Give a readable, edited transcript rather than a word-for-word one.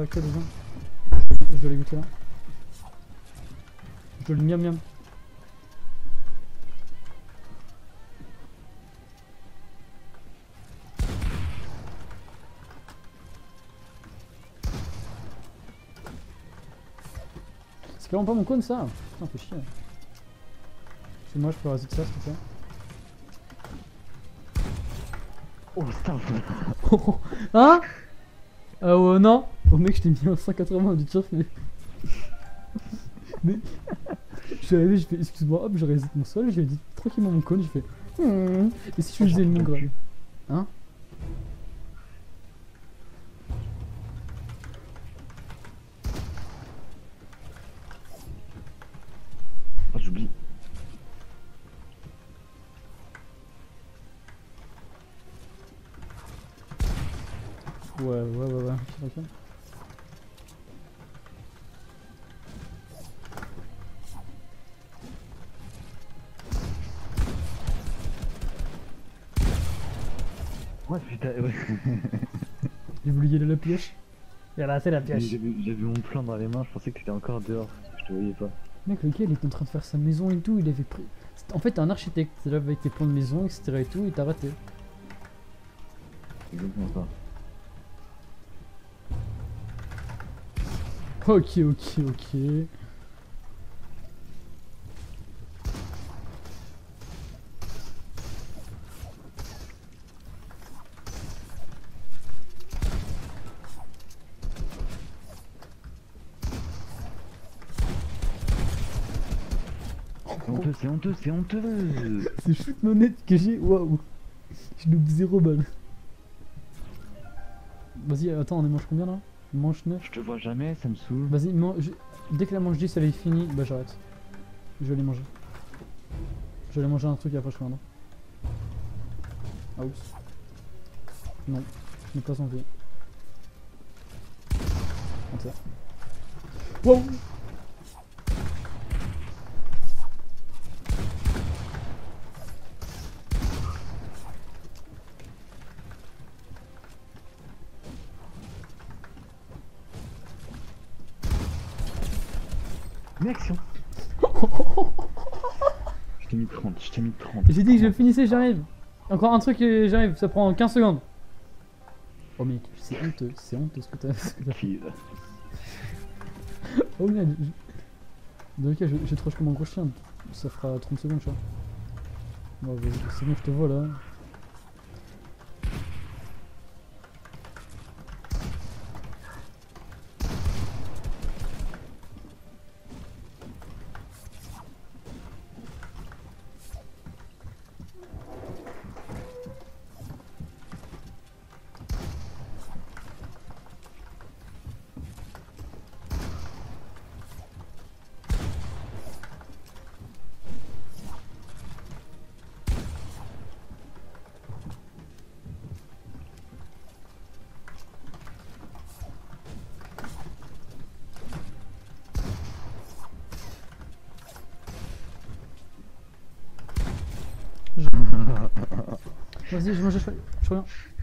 correcté déjà. Je dois les goûter là. Je dois le miam miam. C'est clairement pas mon cône ça. Putain, fait chier. Chez moi je peux résoudre ça s'il te plaît. Oh putain. Hein? Ah ouais non. Oh mec je t'ai mis un 180 du turf mais... mais... Je suis arrivé, je fais excuse-moi, hop, je résiste mon sol, j'ai dit tranquillement mon cône, j'ai fait et si je faisais le mongre? Hein? Oh j'oublie. Ouais, ok. Ouais putain, ouais. J'ai voulu y aller la pioche. Et là c'est la pioche. J'ai vu mon plan dans les mains, je pensais que t'étais encore dehors, je te voyais pas. Mec, le gars il était en train de faire sa maison et tout, il avait pris... En fait t'es un architecte, c'est là avec tes plans de maison, etc et tout, et t'as raté. Exactement ça. Ok. C'est honteux, c'est honteux. C'est shoot monette que j'ai, waouh. Je loupe 0 balles. Vas-y, attends, on est manche combien là? Manche 9. Je te vois jamais, ça me saoule. Vas-y, dès que la manche 10 elle est finie, bah j'arrête. Je vais aller manger. Je vais aller manger un truc et après je reviendrai. Ah oups. Non, je n'ai pas envie. Enter. Wow. Une action. Je t'ai mis 30, je t'ai mis 30. J'ai dit que je finissais, j'arrive. Encore un truc et j'arrive, ça prend 15 secondes. Oh mec, c'est honteux ce que t'as fait. Kill. Oh merde. Dans le cas, je te rush comme un gros chien. Ça fera 30 secondes, tu vois. Bon, vas-y, c'est bon, je te vois là. Vas-y, je mange, je reviens.